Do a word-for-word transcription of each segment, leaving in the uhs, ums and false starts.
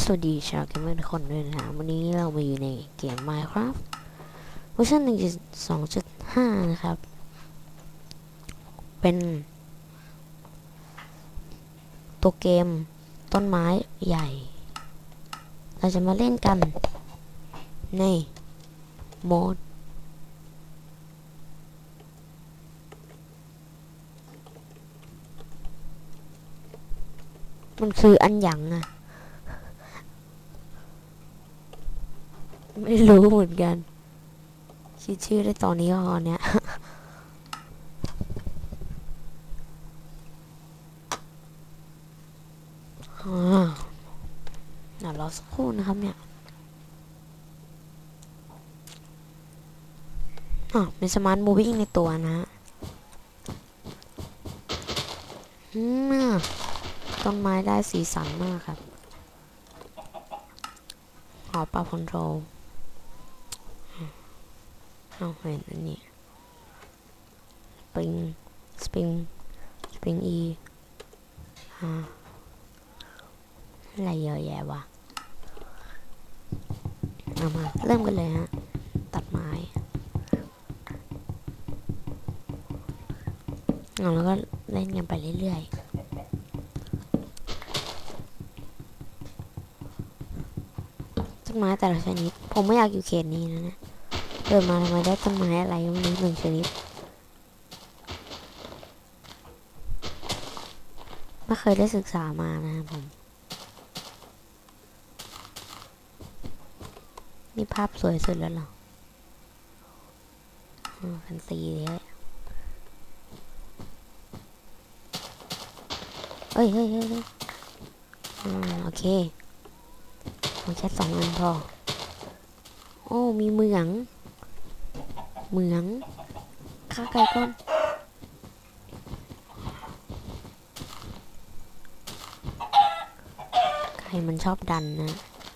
สวัสดีชาวเกมเมอร์ทุกคนด้วยนะวันนี้เรามาอยู่ในเกม Minecraft เวอร์ชัน หนึ่งจุดสองจุดห้า นะครับเป็นตัวเกมต้นไม้ใหญ่เราจะมาเล่นกันในโหมดมันคืออันหยังอะไม่รู้เหมือนกันคิดชื่อได้ตอนนี้ก็เนี้ยเดี๋ยวรอสักครู่นะครับเนี่ยอ๋อเป็นสมาร์ทมูวิ่งในตัวนะอืมต้นไม้ได้สีสันมากครับขอปรับคอนโทรลเอาเห็นอันนี้สปริงสปริงสปริงอีฮะอะไรเยอะแยะวะเอามาเริ่มกันเลยฮะตัดไม้เอาแล้วก็เล่นกันไปเรื่อยๆต้นไม้แต่ละชนิดผมไม่อยากอยู่เขตนี้นะเนี่ยเกิดมาทำไมได้ต้นไม้อะไรก็ไม่รู้หนึ่งชนิดไม่เคยได้ศึกษามานะครับผมนี่ภาพสวยสุดแล้วเหรอคันซีเลยเฮ้ยเฮ้ยเฮ้ยโอเคผมแค่สองอันพอโอ้มีเหมืองเหมืองฆ่าไก่ก่อนไก่มันชอบดันนะ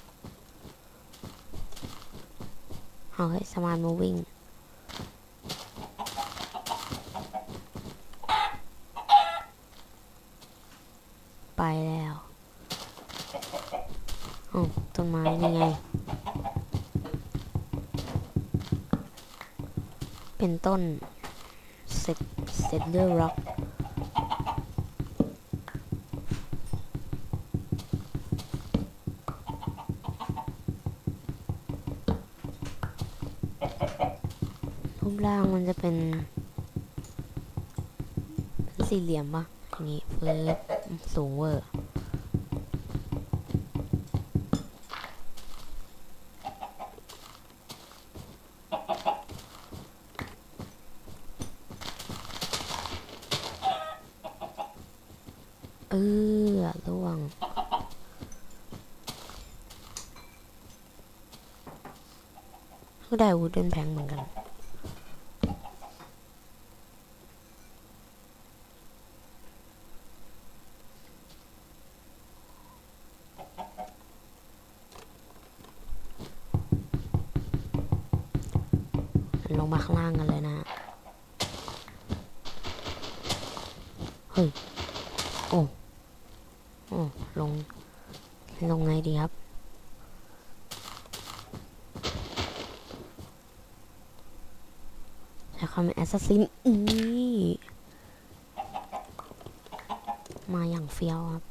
เอาให้สมาร์ทมูวิ่งไปแล้วโอ้ต้นไม้นี่ไงเป็นต้นเซตเซตเดอร์ร็อกรูปร่างมันจะเป็นสี่เหลี่ยมปะอย่างนี้เฟิร์สูงเวอร์เออล่วงก็ได้วูดเดนแพงเหมือนกันลงมาข้างล่างกันเลยนะเฮ้ยโอ้โอ้ลงลงไงดีครับใช้ความเป็นแอสซัสซินนี่มาอย่างเฟี้ยวครับ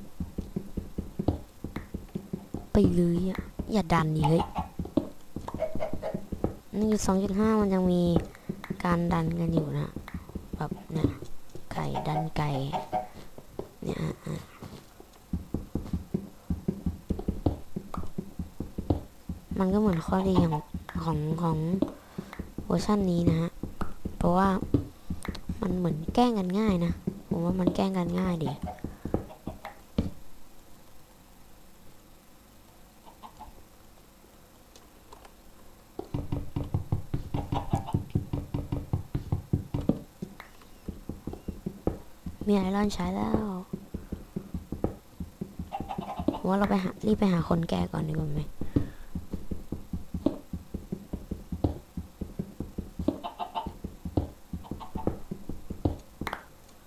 ไปเลยอ่ะอย่าดันดิเฮ้ยนี่อยู่ สองจุดห้า มันยังมีการดันกันอยู่นะแบบเนี่ยไก่ดันไก่เนี่ยมันก็เหมือนข้อดีของของของเวอร์ชันนี้นะฮะเพราะว่ามันเหมือนแกล้งกันง่ายนะผมว่ามันแกล้งกันง่ายดีมีไอรอนใช้แล้วว่าเราไปหารีบไปหาคนแก่ก่อนดีกว่าไหม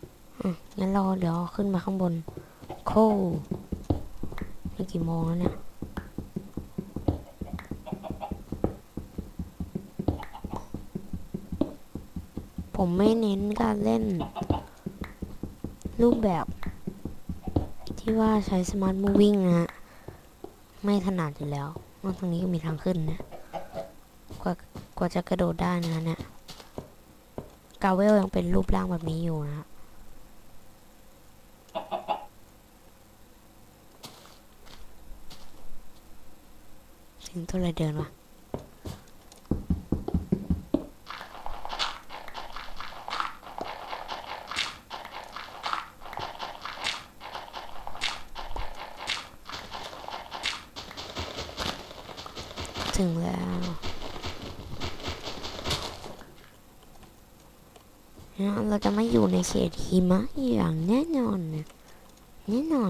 งั้นเราเดี๋ยวขึ้นมาข้างบนโค้นี่กี่โมงแล้วเนี่ยผมไม่เน้นการเล่นรูปแบบที่ว่าใช้สมาร์ทมูวิ่งนะฮะไม่ถนัดอยู่แล้วตรงนี้ก็มีทางขึ้นนะกว่ากว่าจะกระโดดได้นะเนี่ยกาเวลยังเป็นรูปร่างแบบนี้อยู่นะสิ่งตัวอะไรเดินวะถึงแล้วเราจะไม่อยู่ในเขตหิมะอย่างแน่นอนเนี่ยแน่นอน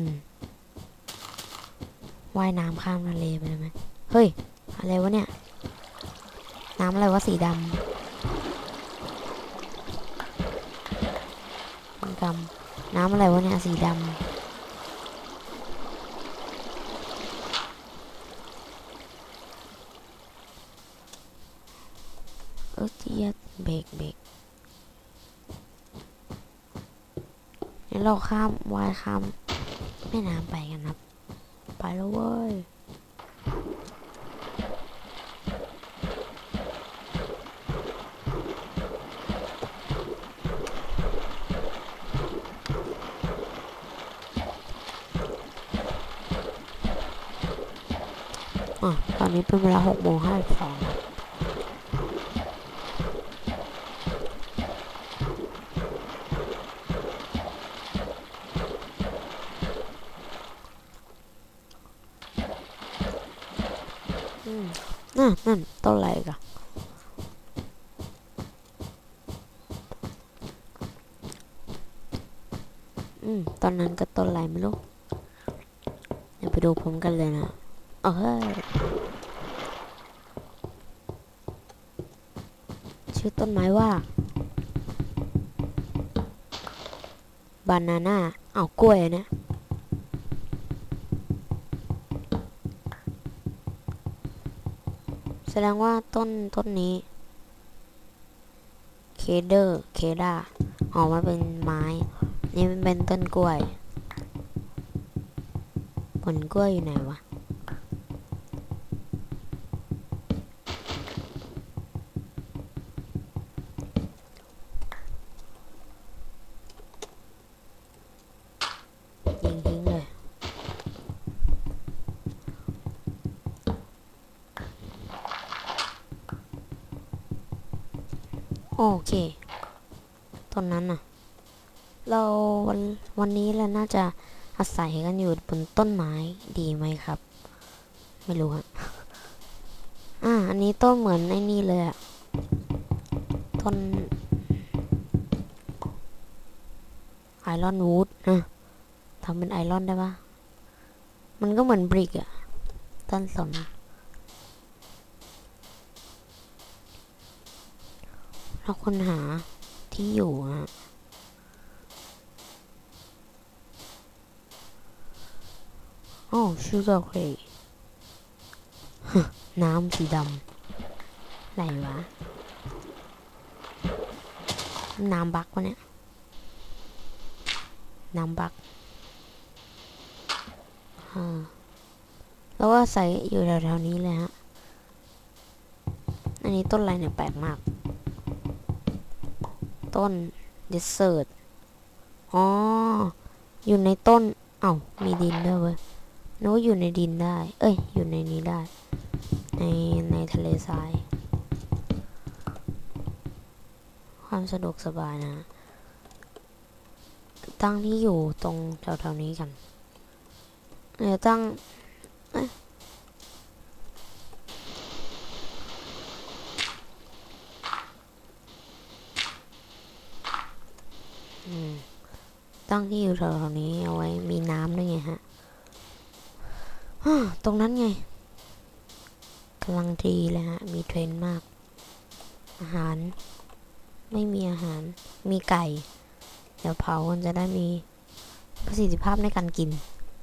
ว่ายน้ำข้ามทะเลไปเลยไหมเฮ้ยอะไรวะเนี่ยน้ำอะไรวะสีดำดำน้ำอะไรวะเนี่ยสีดำเออเจี๊ยบเบรกเบรกงั้นเราข้ามว่ายข้ามแม่น้ำไปกันครับไปแล้วเว้ยอ่ะตอนนี้เป็นเวลาหกโมงห้าสิบสองนั่นนั่นต้นอะไรกันอืมตอนนั้นก็ต้นอะไรไม่รู้เดี๋ยวไปดูผมกันเลยนะเออชื่อต้นไม้ว่าบานาน่าเอากล้วยเนี่ยแสดงว่าต้นต้นนี้เคเดอร์เคด้าออกมาเป็นไม้นี่เป็นต้นกล้วยผลกล้วยอยู่ไหนวะยิงทิ้งเลยโอเคต้นนั้นน่ะเราวันวันนี้เราน่าจะอาศัยกันอยู่บนต้นไม้ดีไหมครับไม่รู้ฮะอ่าอันนี้ต้นเหมือนไอ้นี่เลยอะต้นไอรอนวูดนะทำเป็นไอรอนได้ปะมันก็เหมือนบริกอะต้นสนเราค้นหาที่อยู่อะโอ้ชูการ์เครย์น้ำสีดำไหนวะน้ำบักวะเนี่ยน้ำบักแล้วก็ใส่อยู่แถวๆนี้เลยฮะอันนี้ต้นอะไรเนี่ยแปลกมากต้นเดสเซิร์ตอ๋ออยู่ในต้นเอ้ามีดินด้วยเว้ยนึกว่าอยู่ในดินได้เอ้ยอยู่ในนี้ได้ในในทะเลทรายความสะดวกสบายนะตั้งที่อยู่ตรงแถวๆนี้กันเดี๋ยวตั้งตั้งที่อยู่แถวๆนี้เอาไว้มีน้ำด้วยไงฮะตรงนั้นไงกำลังดีเลยฮะมีเทรนมากอาหารไม่มีอาหารมีไก่เดี๋ยวเผามันจะได้มีประสิทธิภาพในการกิน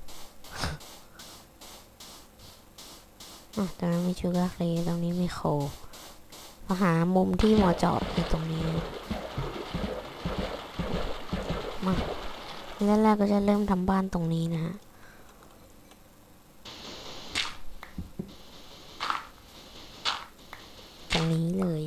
ตรงนั้นมีชูการ์เครย์ตรงนี้มีโคมาหามุมที่เหมาะเจาะอยู่ตรงนี้มาแล้วแรกก็จะเริ่มทำบ้านตรงนี้นะฮะตรงนี้เลย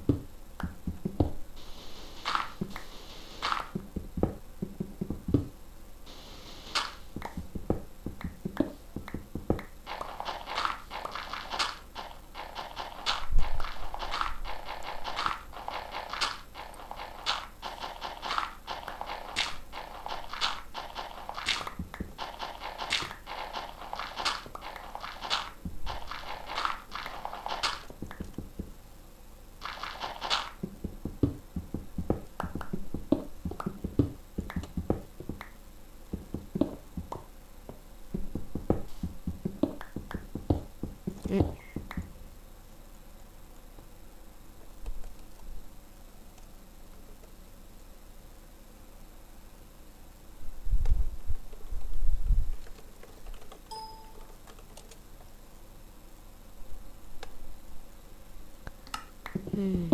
อืม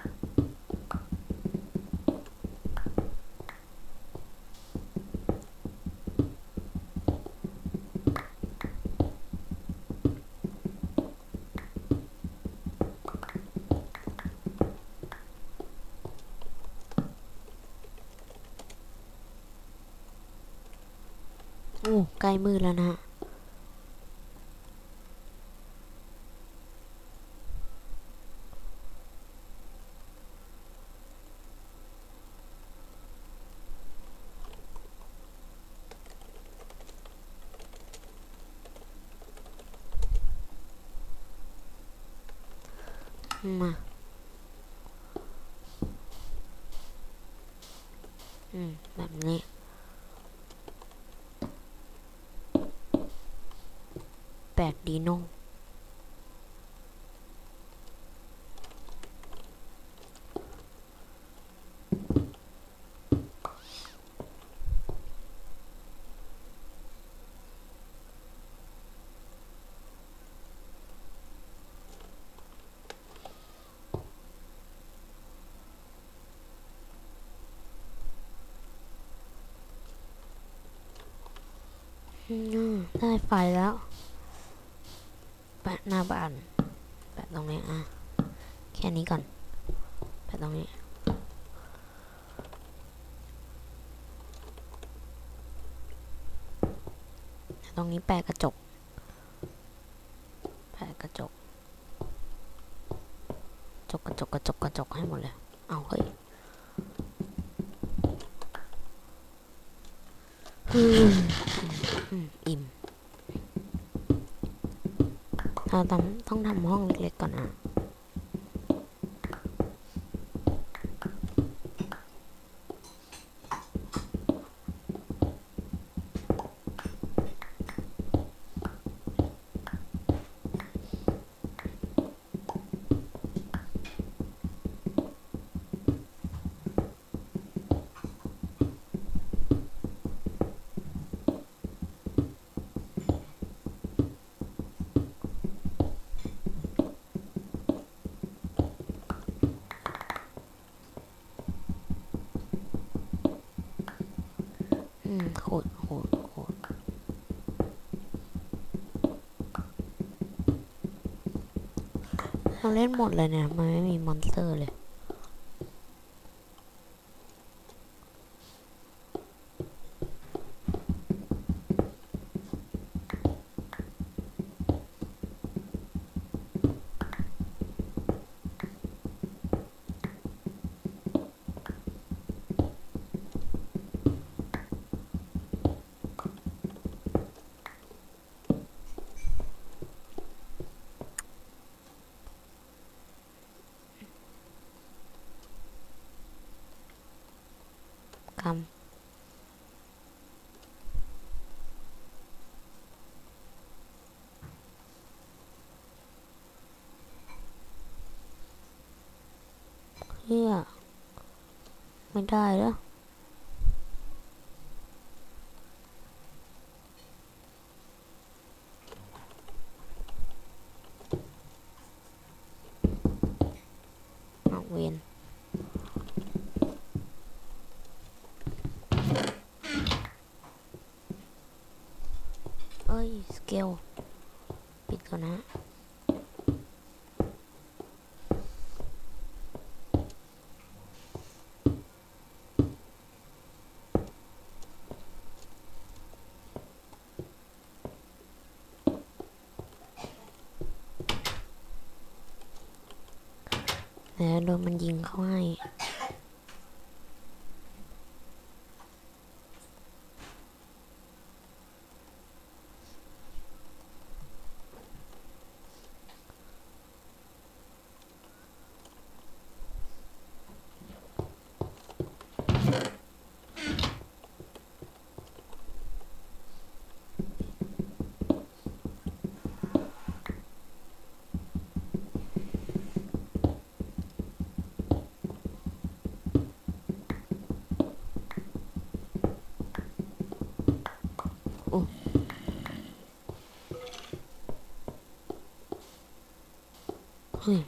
โอ้ใกล้มืดแล้วนะมาอืมแบบนี้แปลกดีโน่ได้ไฟแล้วแปะหน้าบ้านแปะตรงนี้อ่ะแค่นี้ก่อนแปะตรงนี้ตรงนี้แปะกระจกแปะกระจกจกกระจกกระจกกระจกให้หมดเลยเอาเฮ้ยอิ่มเราต้องต้องทำห้องเล็กๆก่อนอ่ะอืมโหดโหดโหดเราเล่นหมดเลยเนี่ยมันไม่มีมอนสเตอร์เลยคำเฮียไม่ได้แล้วเอาเวนลปิดก่อนนะแล้วโดนมันยิงเข้าให้เฮ้ย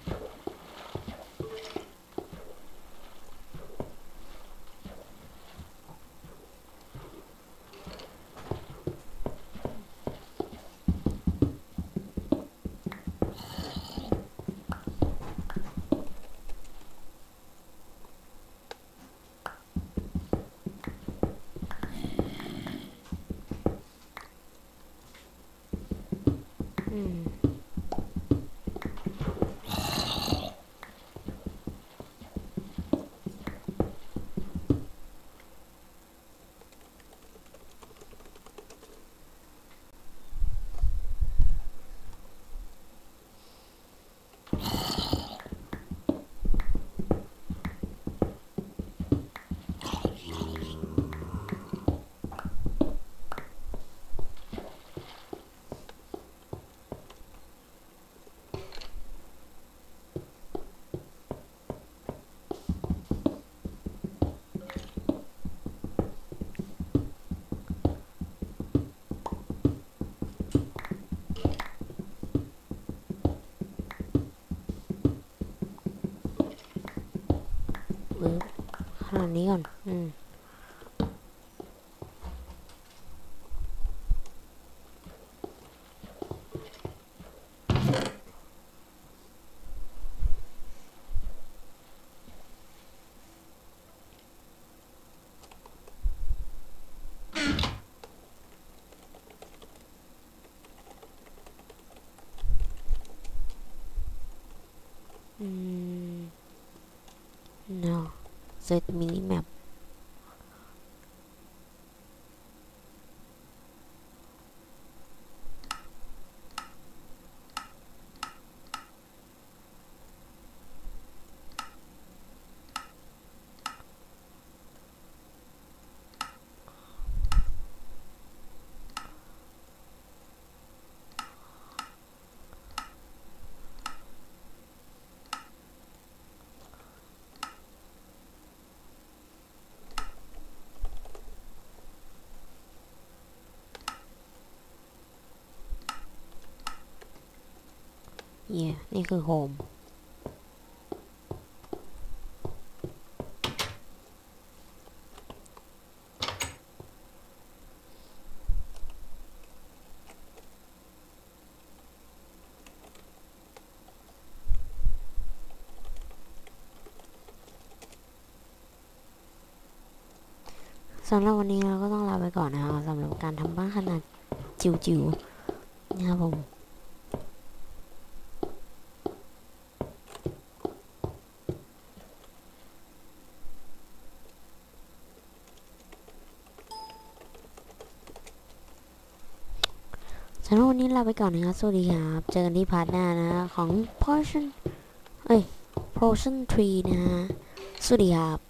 อืมเบิร์ขนาดนี้ก่อนอืมอืม no set minimap เย่นี่คือโฮมสำหรับวันนี้เราก็ต้องลาไปก่อนนะคะสำหรับการทำบ้านขนาดจิ๋วๆนะครับผมสำหรับวันนี้ลาไปก่อนนะครับสวัสดีครับเจอกันที่พาร์ทหน้านะของ portion เอ้ย portion ทรีนะฮะสวัสดีครับ